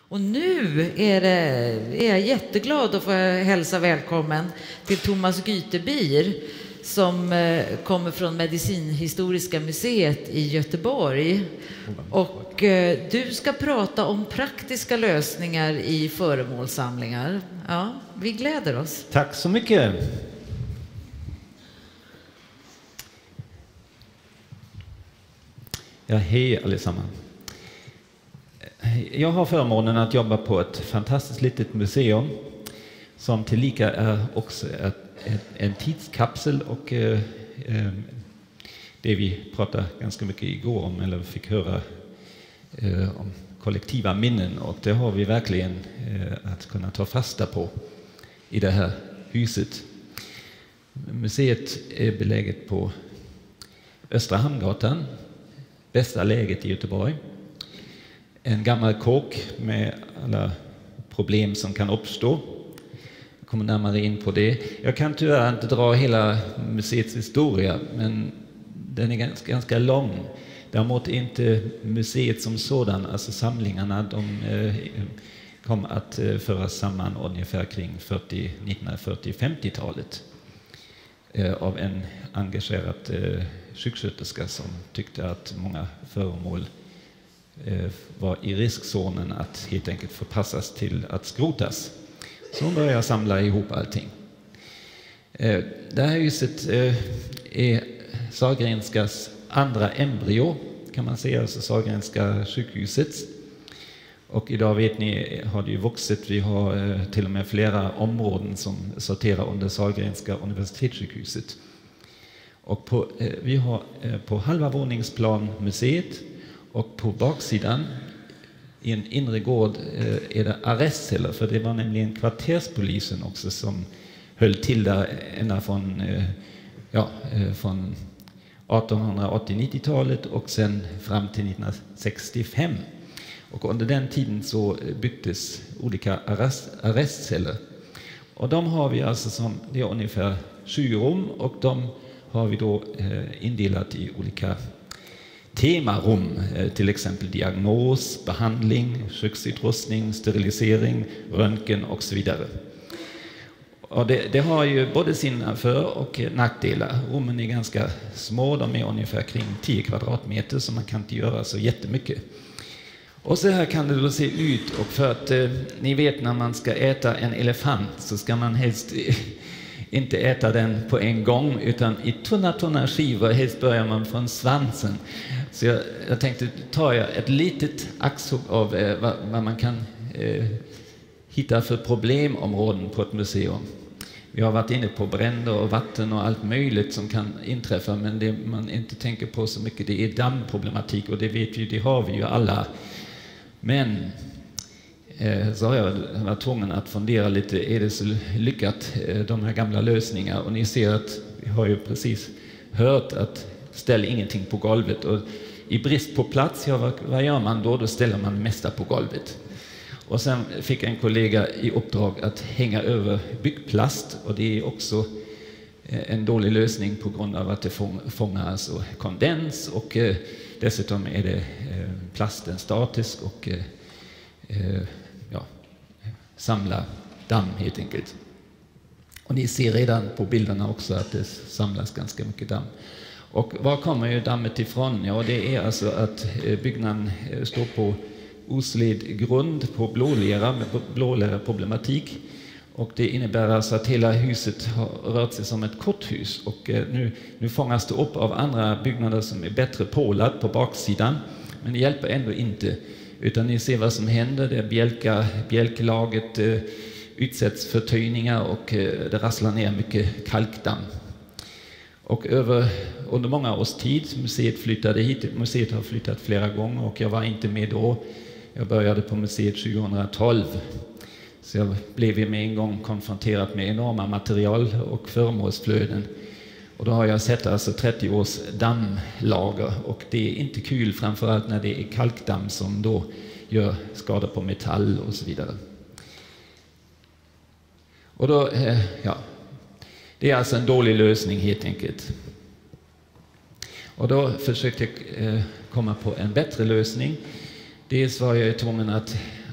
Och nu är jag jätteglad att få hälsa välkommen till Thomas Gytebier som kommer från Medicinhistoriska museet i Göteborg. Och du ska prata om praktiska lösningar i föremålssamlingar. Ja, vi gläder oss. Tack så mycket. Ja, hej allesammans. Jag har förmånen att jobba på ett fantastiskt litet museum som tillika är också en tidskapsel och det vi pratade ganska mycket igår om, eller fick höra om kollektiva minnen, och det har vi verkligen att kunna ta fasta på i det här huset. Museet är beläget på Östra Hamngatan, bästa läget i Göteborg. En gammal kåk med alla problem som kan uppstå. Jag kommer närmare in på det. Jag kan tyvärr inte dra hela museets historia, men den är ganska lång. Däremot är inte museet som sådan, alltså samlingarna, de kom att föras samman ungefär kring 1940-50-talet av en engagerad sjuksköterska som tyckte att många föremål var i riskzonen att helt enkelt förpassas till att skrotas. Så hon började samla ihop allting. Det här huset är Sahlgrenskas andra embryo, kan man säga, alltså Sahlgrenska sjukhusets. Och idag vet ni, har det ju vuxit. Vi har till och med flera områden som sorterar under Sahlgrenska universitetssjukhuset. Och vi har på halva våningsplan museet, och på baksidan i en inre gård är det arrestceller, för det var nämligen kvarterspolisen också som höll till där ända från 1880-90-talet och sen fram till 1965. Och under den tiden så byggdes olika arrestceller. Och de har vi alltså det är ungefär 20 rum, och de har vi då indelat i olika temarum, till exempel diagnos, behandling, köksutrustning, sterilisering, röntgen och så vidare. Och det har ju både sina för- och nackdelar. Rummen är ganska små, de är ungefär kring 10 kvadratmeter, så man kan inte göra så jättemycket. Och så här kan det då se ut, och för att ni vet, när man ska äta en elefant så ska man helst inte äta den på en gång, utan i tunna skivor. Helst börjar man från svansen. Så jag tänkte ta ett litet axhugg av vad man kan hitta för problemområden på ett museum. Vi har varit inne på bränder och vatten och allt möjligt som kan inträffa, men det man inte tänker på så mycket, det är dammproblematik, och det vet vi, det har vi ju alla. Men så har jag varit tvungen att fundera lite, är det så lyckat, de här gamla lösningar? Och ni ser att vi har ju precis hört att ställ ingenting på golvet, och i brist på plats, vad gör man då? Då ställer man det mesta på golvet. Och sen fick en kollega i uppdrag att hänga över byggplast, och det är också en dålig lösning på grund av att det fångar alltså kondens, och dessutom är det plasten statisk och samlar damm helt enkelt. Och ni ser redan på bilderna också att det samlas ganska mycket damm. Och var kommer ju dammet ifrån? Ja, det är alltså att byggnaden står på osled grund på blålera med blålera-problematik. Och det innebär alltså att hela huset har rört sig som ett korthus. Och nu fångas det upp av andra byggnader som är bättre pålad på baksidan. Men det hjälper ändå inte. Utan ni ser vad som händer. Det bjälklaget utsätts för töjningar, och det rasslar ner mycket kalkdamm. Och under många års tid, museet flyttade hit. Museet har flyttat flera gånger, och jag var inte med då. Jag började på museet 2012. Så jag blev ju med en gång konfronterad med enorma material och föremålsflöden. Och då har jag sett alltså 30 års dammlager, och det är inte kul, framförallt när det är kalkdamm som då gör skador på metall och så vidare. Och då, det är alltså en dålig lösning helt enkelt. Och då försökte jag komma på en bättre lösning. Dels var jag tvungen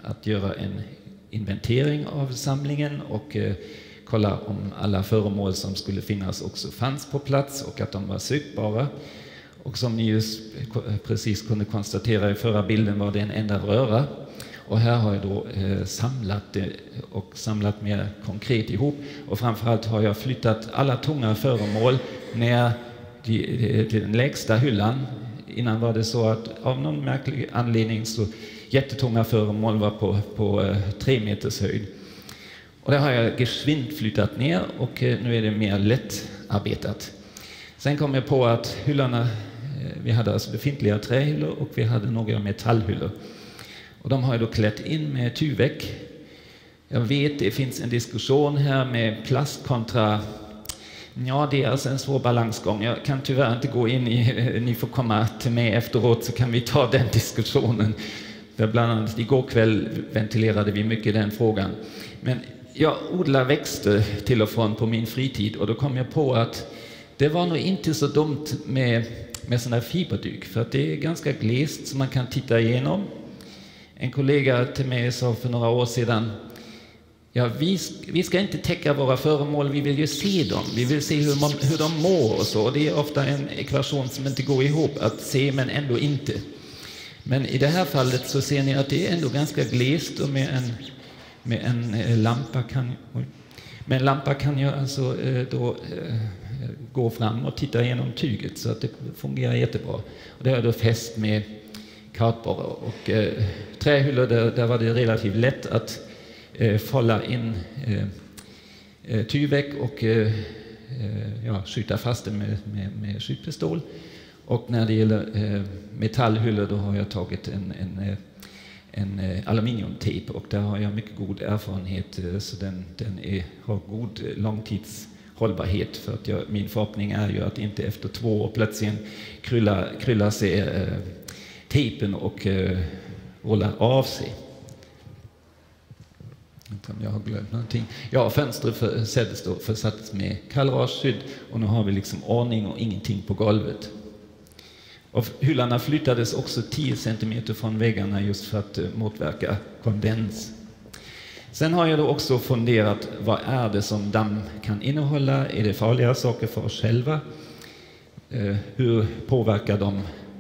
att göra en inventering av samlingen och kolla om alla föremål som skulle finnas också fanns på plats och att de var sökbara. Och som ni just precis kunde konstatera i förra bilden var det en enda röra. Och här har jag då samlat det och samlat mer konkret ihop. Och framförallt har jag flyttat alla tunga föremål ner till den lägsta hyllan. Innan var det så att av någon märklig anledning så jättetunga föremål var på 3 meters höjd. Och det har jag gesvint flyttat ner och nu är det mer lättarbetat. Sen kom jag på att hyllorna, vi hade alltså befintliga trähyllor och vi hade några metallhyllor. Och de har jag då klätt in med tuvek. Jag vet det finns en diskussion här med plast kontra... Ja, det är alltså en svår balansgång. Jag kan tyvärr inte gå in i... Ni får komma till mig efteråt så kan vi ta den diskussionen. För bland annat igår kväll ventilerade vi mycket den frågan. Men jag odlar växter till och från på min fritid och då kom jag på att det var nog inte så dumt med sådana här fiberduk. För att det är ganska glest så man kan titta igenom. En kollega till mig sa för några år sedan, ja, vi ska inte täcka våra föremål, vi vill ju se dem. Vi vill se hur de mår och så. Och det är ofta en ekvation som inte går ihop, att se men ändå inte. Men i det här fallet så ser ni att det är ändå ganska glest och med en lampa kan jag alltså då gå fram och titta igenom tyget så att det fungerar jättebra. Och det har jag då fäst med kartborrar och trähyllor där var det relativt lätt att fålla in tyvek och skjuta fast det med skjutpistol. Och när det gäller metallhyllor då har jag tagit en aluminiumtejp och där har jag mycket god erfarenhet så den har god långtidshållbarhet för att min förhoppning är ju att inte efter 2 år plötsligt kryllar sig tejpen och rollar av sig. Inte om jag har glömt någonting. Ja, fönstret försattes med kallrasskydd och nu har vi liksom ordning och ingenting på golvet. Och hyllarna flyttades också 10 centimeter från väggarna just för att motverka kondens. Sen har jag då också funderat, vad är det som damm kan innehålla? Är det farliga saker för oss själva? Hur påverkar de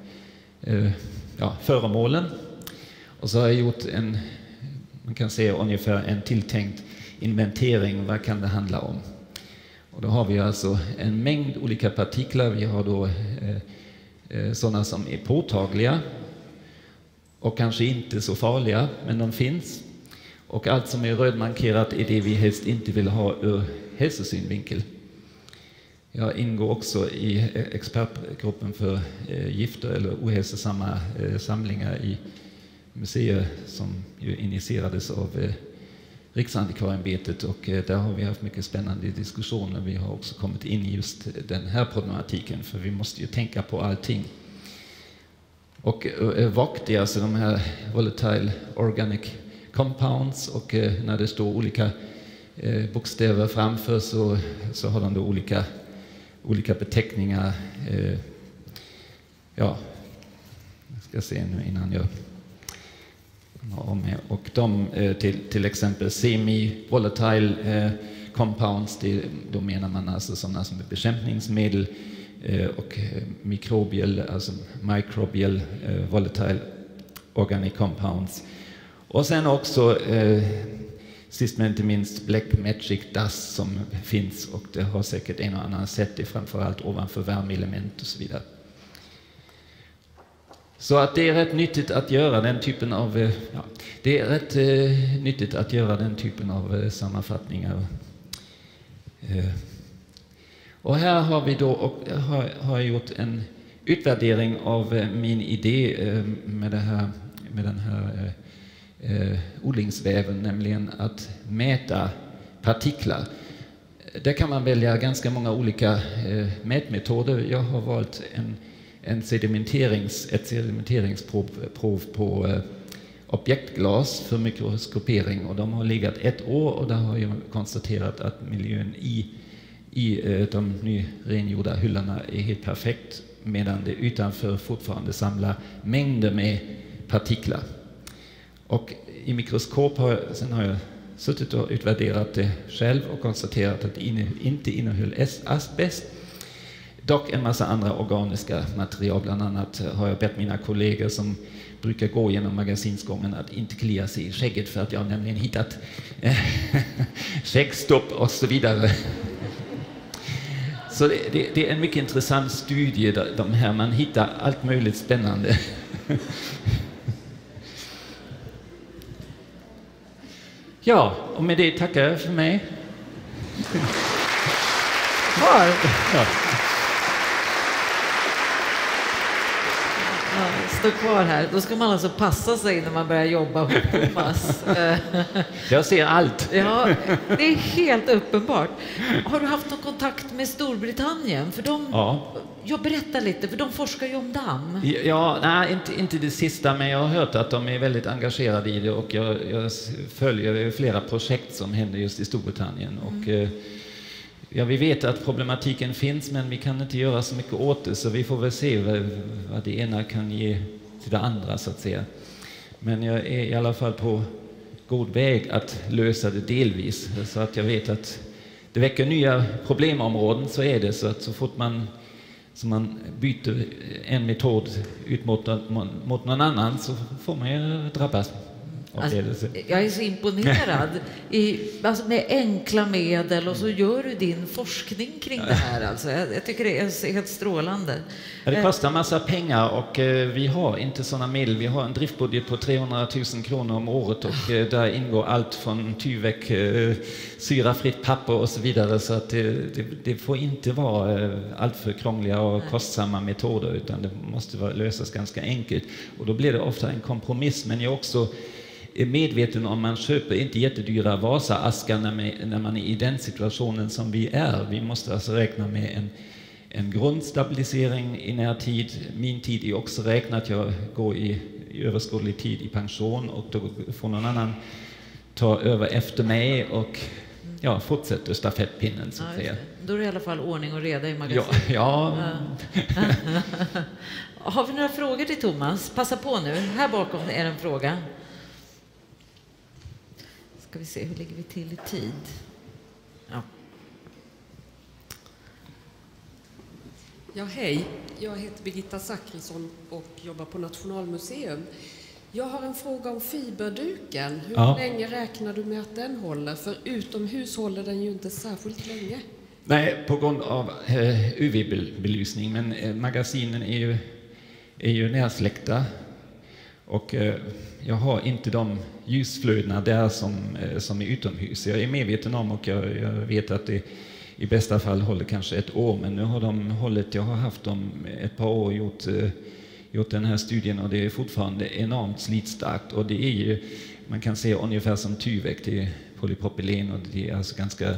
föremålen? Och så har jag gjort man kan se ungefär en tilltänkt inventering, vad kan det handla om? Och då har vi alltså en mängd olika partiklar. Vi har då sådana som är påtagliga och kanske inte så farliga, men de finns. Och allt som är rödmarkerat är det vi helst inte vill ha ur hälsosynvinkel. Jag ingår också i expertgruppen för gifter eller ohälsosamma samlingar i museer som ju initierades av Riksantikvarieämbetet och där har vi haft mycket spännande diskussioner. Vi har också kommit in i just den här problematiken för vi måste ju tänka på allting. Och VOC, det är alltså de här volatile organic compounds och när det står olika bokstäver framför så har de då olika beteckningar. Jag ska se nu innan jag och de till exempel semi-volatile compounds, då menar man alltså sådana som är bekämpningsmedel och microbial volatile organic compounds. Och sen också sist men inte minst black magic dust som finns och det har säkert en och annan sett det framförallt ovanför värmeelement och så vidare. Så att det är rätt nyttigt att göra den typen av sammanfattningar. Och här har vi då har jag gjort en utvärdering av min idé med den här odlingsväven, nämligen att mäta partiklar. Där kan man välja ganska många olika mätmetoder. Jag har valt ett sedimenteringsprov på objektglas för mikroskopering och de har legat 1 år och där har jag konstaterat att miljön i de nyrengjorda hyllorna är helt perfekt medan det utanför fortfarande samlar mängder med partiklar. Och i mikroskop sen har jag suttit och utvärderat det själv och konstaterat att det inte innehöll asbest. Dock en massa andra organiska material. Bland annat har jag bett mina kollegor som brukar gå genom magasinsgången att inte klia sig i skägget, för att jag nämligen hittat skäggstopp och så vidare. Så det är en mycket intressant studie, de här, man hittar allt möjligt spännande. Ja, och med det tackar jag för mig. Kvar. Ja. Stå kvar här. Då ska man alltså passa sig när man börjar jobba hos Thomas. Jag ser allt. Ja, det är helt uppenbart. Har du haft någon kontakt med Storbritannien? För jag berättar lite, för de forskar ju om damm. Ja, nej, inte det sista, men jag har hört att de är väldigt engagerade i det, och jag följer flera projekt som händer just i Storbritannien. Och, ja, vi vet att problematiken finns, men vi kan inte göra så mycket åt det, så vi får väl se vad det ena kan ge till det andra, så att säga. Men jag är i alla fall på god väg att lösa det delvis, så att jag vet att det väcker nya problemområden, så är det så att så fort man byter en metod ut mot någon annan, så får man ju drabbas. Alltså, jag är så imponerad alltså med enkla medel, och så gör du din forskning kring det här. Alltså, jag tycker det är helt strålande. Ja, det kostar massa pengar, och vi har inte sådana medel. Vi har en driftbudget på 300 000 kronor om året, och där ingår allt från Tyvek, syrafritt papper och så vidare. Så att det får inte vara allt för krångliga och kostsamma metoder, utan det måste lösas ganska enkelt. Och då blir det ofta en kompromiss, men jag också är medveten om man köper inte jättedyra Vasa-askar när man är i den situationen som vi är. Vi måste alltså räkna med en grundstabilisering i närtid. Min tid är också räknat. Jag går i överskådlig tid i pension, och då får någon annan ta över efter mig och fortsätter stafettpinnen, så att säga. Då är det i alla fall ordning och reda i magasinet. Ja. Har vi några frågor till Thomas? Passa på nu. Här bakom är en fråga. Ska vi se, hur ligger vi till i tid? Ja, hej. Jag heter Birgitta Zachrisson och jobbar på Nationalmuseum. Jag har en fråga om fiberduken. Hur länge räknar du med att den håller? För utomhus håller den ju inte särskilt länge. Nej, på grund av UV-belysning, men magasinen är ju närsläckta. Och jag har inte de ljusflödena där som är utomhus. Jag är medveten om, och jag vet att det i bästa fall håller kanske ett år, men nu har de hållit, jag har haft dem ett par år, gjort den här studien, och det är fortfarande enormt slitstarkt, och det är ju, man kan se ungefär som Tyvek, det är polypropylen, och det är alltså ganska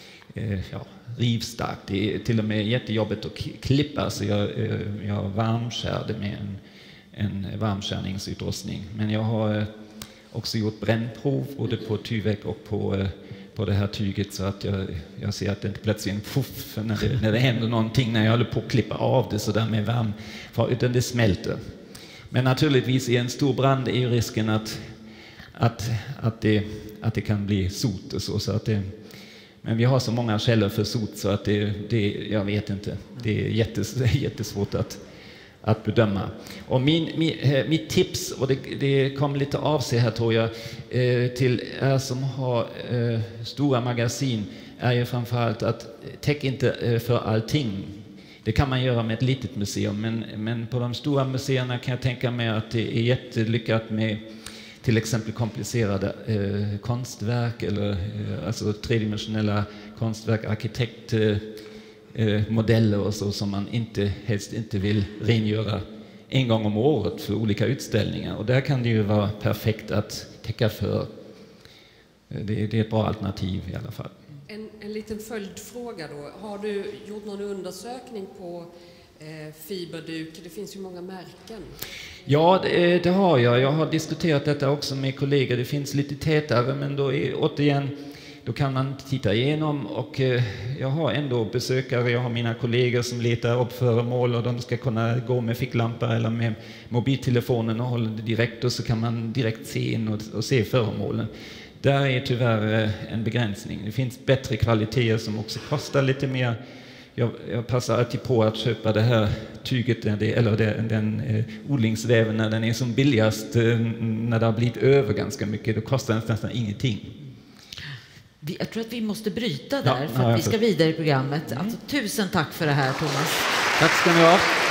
rivstarkt. Det är till och med jättejobbigt att klippa, så jag varmskärde med en varmskärningsutrustning. Men jag har också gjort brännprov både på Tyvek och på det här tyget, så att jag ser att det inte plötsligt puff när det händer någonting när jag håller på att klippa av det så där med varm, utan det smälter. Men naturligtvis i en stor brand är ju risken att det kan bli sot och så att det, men vi har så många källor för sot, så att jag vet inte. Det är jättesvårt att bedöma. Och mitt tips, och det kommer lite av sig här tror jag, till er som har stora magasin, är ju framförallt att täck inte för allting. Det kan man göra med ett litet museum, men på de stora museerna kan jag tänka mig att det är jättelyckat med till exempel komplicerade konstverk, eller alltså tredimensionella konstverk, arkitektmodeller och så, som man helst inte vill rengöra en gång om året för olika utställningar. Och där kan det ju vara perfekt att täcka för. Det är ett bra alternativ i alla fall. En liten följdfråga då. Har du gjort någon undersökning på fiberduk? Det finns ju många märken. Ja, det har jag. Jag har diskuterat detta också med kollegor. Det finns lite tätare, men då är återigen Då kan man titta igenom, och jag har ändå besökare, jag har mina kollegor som letar upp föremål och de ska kunna gå med ficklampa eller med mobiltelefonen och hålla det direkt, och så kan man direkt se in och se föremålen. Där är tyvärr en begränsning. Det finns bättre kvaliteter som också kostar lite mer. Jag passar alltid på att köpa det här tyget eller den odlingsväven när den är som billigast, när det har blivit över ganska mycket. Då kostar den nästan ingenting. Jag tror att vi måste bryta där för att vi ska vidare i programmet. Alltså, tusen tack för det här, Thomas. Tack ska ni ha.